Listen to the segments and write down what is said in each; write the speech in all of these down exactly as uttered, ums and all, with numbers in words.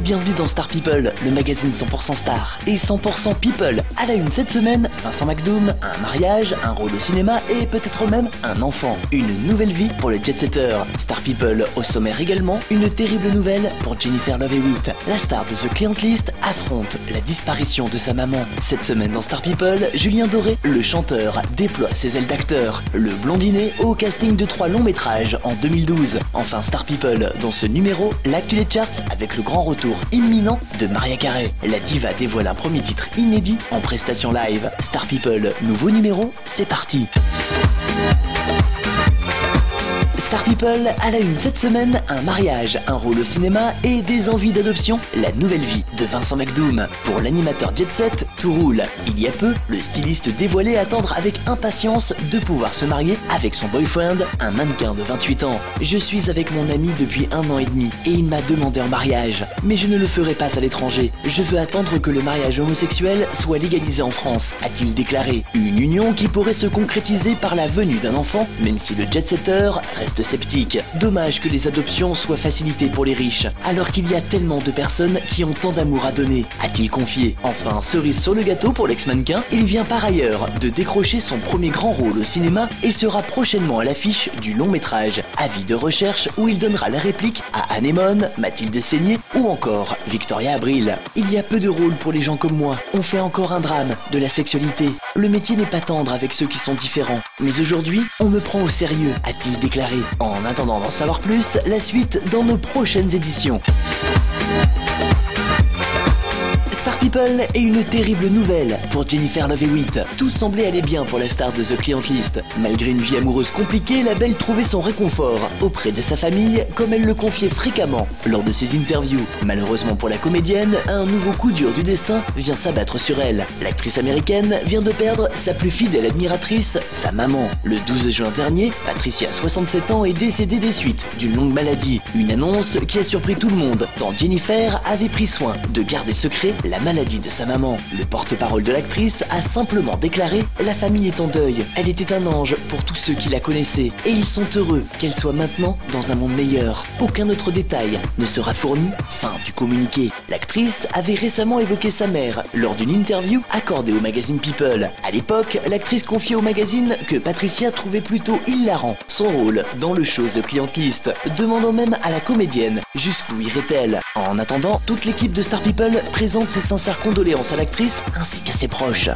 bienvenue dans Star People, le magazine cent pour cent Star et cent pour cent People. À la une cette semaine, Vincent McDoom, un mariage, un rôle au cinéma et peut-être même un enfant. Une nouvelle vie pour le jet-setter. Star People au sommaire également, une terrible nouvelle pour Jennifer Love Hewitt. La star de The Client List affronte la disparition de sa maman. Cette semaine dans Star People, Julien Doré, le chanteur, déploie ses ailes d'acteur. Le blondinet au casting de trois longs métrages en deux mille douze. Enfin Star People, dans ce numéro, l'actu des charts avec le grand retour imminent de Mariah Carey. La diva dévoile un premier titre inédit en prestation live. Star People, nouveau numéro, c'est parti. Star People à la une cette semaine, un mariage, un rôle au cinéma et des envies d'adoption. La nouvelle vie de Vincent McDoom. Pour l'animateur Jet Set, tout roule. Il y a peu, le styliste dévoilait attendre avec impatience de pouvoir se marier avec son boyfriend, un mannequin de vingt-huit ans. Je suis avec mon ami depuis un an et demi et il m'a demandé en mariage. Mais je ne le ferai pas à l'étranger. Je veux attendre que le mariage homosexuel soit légalisé en France, a-t-il déclaré. Une union qui pourrait se concrétiser par la venue d'un enfant, même si le jet-setter reste sceptique. Dommage que les adoptions soient facilitées pour les riches, alors qu'il y a tellement de personnes qui ont tant d'amour à donner, a-t-il confié. Enfin, cerise sur le gâteau pour l'ex-mannequin, il vient par ailleurs de décrocher son premier grand rôle au cinéma et sera prochainement à l'affiche du long métrage Avis de recherche où il donnera la réplique à Anémone, Mathilde Seigné ou encore Victoria Abril. Il y a peu de rôles pour les gens comme moi. On fait encore un drame de la sexualité. Le métier n'est pas tendre avec ceux qui sont différents. Mais aujourd'hui, on me prend au sérieux, a-t-il déclaré. En attendant d'en savoir plus, la suite dans nos prochaines éditions. Star People est une terrible nouvelle pour Jennifer Love Hewitt. Tout semblait aller bien pour la star de The Client List. Malgré une vie amoureuse compliquée, la belle trouvait son réconfort auprès de sa famille, comme elle le confiait fréquemment lors de ses interviews. Malheureusement pour la comédienne, un nouveau coup dur du destin vient s'abattre sur elle. L'actrice américaine vient de perdre sa plus fidèle admiratrice, sa maman. Le douze juin dernier, Patricia, soixante-sept ans, est décédée des suites d'une longue maladie. Une annonce qui a surpris tout le monde, tant Jennifer avait pris soin de garder secret la maladie de sa maman. Le porte-parole de l'actrice a simplement déclaré « La famille est en deuil. Elle était un ange pour tous ceux qui la connaissaient et ils sont heureux qu'elle soit maintenant dans un monde meilleur. Aucun autre détail ne sera fourni. » Fin du communiqué. L'actrice avait récemment évoqué sa mère lors d'une interview accordée au magazine People. À l'époque, l'actrice confiait au magazine que Patricia trouvait plutôt hilarant son rôle dans le show The Client List, demandant même à la comédienne jusqu'où irait-elle. En attendant, toute l'équipe de Star People présente ses sincères condoléances à l'actrice ainsi qu'à ses proches.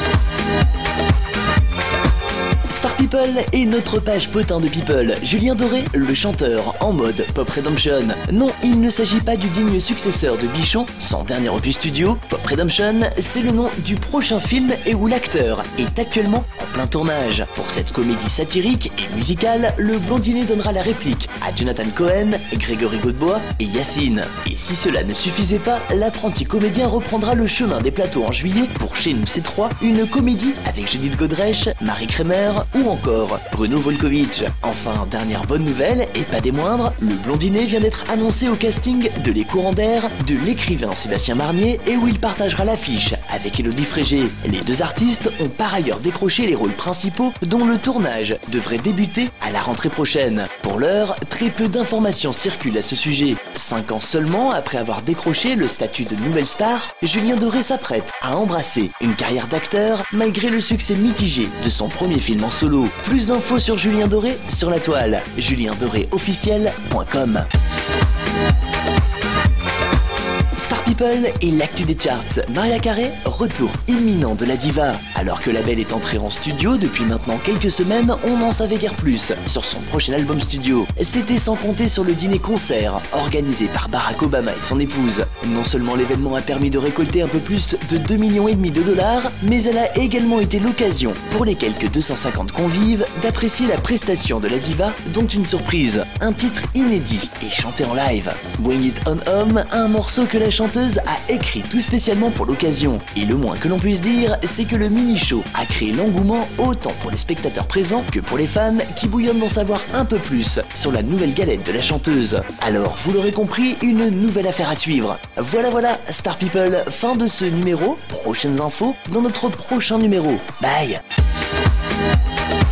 Star People et notre page potin de People. Julien Doré, le chanteur, en mode Pop Redemption. Non, il ne s'agit pas du digne successeur de Bichon, son dernier opus studio. Pop Redemption, c'est le nom du prochain film et où l'acteur est actuellement en plein tournage. Pour cette comédie satirique et musicale, le blondinet donnera la réplique à Jonathan Cohen, Grégory Godebois et Yacine. Et si cela ne suffisait pas, l'apprenti comédien reprendra le chemin des plateaux en juillet pour Chez nous c'est trois, une comédie avec Judith Godrèche, Marie Kremer ou encore Bruno Volkovitch. Enfin, dernière bonne nouvelle, et pas des moindres, le blondinet vient d'être annoncé au casting de Les Courants d'air de l'écrivain Sébastien Marnier et où il partagera l'affiche avec Élodie Frégé. Les deux artistes ont par ailleurs décroché les rôles principaux dont le tournage devrait débuter à la rentrée prochaine. Pour l'heure, très peu d'informations circulent à ce sujet. Cinq ans seulement après avoir décroché le statut de nouvelle star, Julien Doré s'apprête à embrasser une carrière d'acteur malgré le succès mitigé de son premier film en solo. Plus d'infos sur Julien Doré sur la toile julien doré officiel point com. Star People et l'actu des charts. Mariah Carey, retour imminent de la diva. Alors que la belle est entrée en studio depuis maintenant quelques semaines, on n'en savait guère plus sur son prochain album studio. C'était sans compter sur le dîner-concert organisé par Barack Obama et son épouse. Non seulement l'événement a permis de récolter un peu plus de deux virgule cinq millions de dollars, mais elle a également été l'occasion pour les quelques deux cent cinquante convives d'apprécier la prestation de la diva, dont une surprise, un titre inédit et chanté en live. Bring It On Home, un morceau que la chanteuse a écrit tout spécialement pour l'occasion. Et le moins que l'on puisse dire, c'est que le mini-show a créé l'engouement autant pour les spectateurs présents que pour les fans qui bouillonnent d'en savoir un peu plus sur la nouvelle galette de la chanteuse. Alors, vous l'aurez compris, une nouvelle affaire à suivre. Voilà voilà, Star People, fin de ce numéro. Prochaines infos dans notre prochain numéro. Bye.